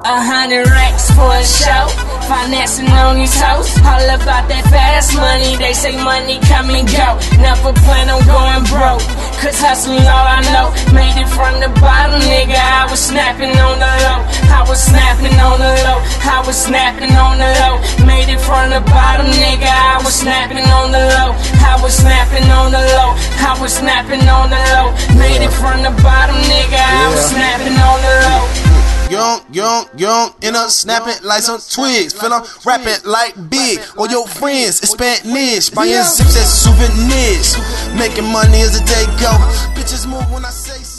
100 racks for a show, financing on these hoes. All about that fast money, they say money come and go. Never plan on going broke, cause hustling all I know. Made it from the bottom, nigga, I was snapping on the low. I was snapping on the low, I was snapping on the low. Made it from the bottom, nigga, I was snapping on the low. I was snapping on the low, I was snapping on the low. Made it from the bottom, nigga, I was snapping on the low. Young, in a snapping like some twigs. Feel I'm rapping like big. Or your friends in Spanish. Buying zips as souvenirs. Making money as the day go. Bitches move when I say